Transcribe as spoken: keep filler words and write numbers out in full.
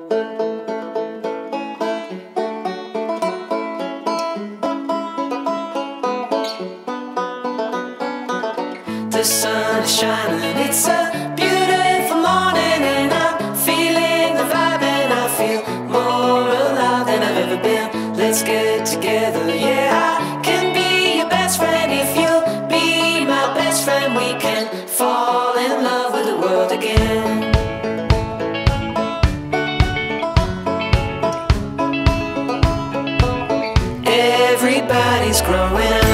The sun is shining, it's a beautiful morning, and I'm feeling the vibe, and I feel more alive than I've ever been. Let's get together, yeah, I can be your best friend. If you'll be my best friend, we can fall in love with the world again. Everybody's growing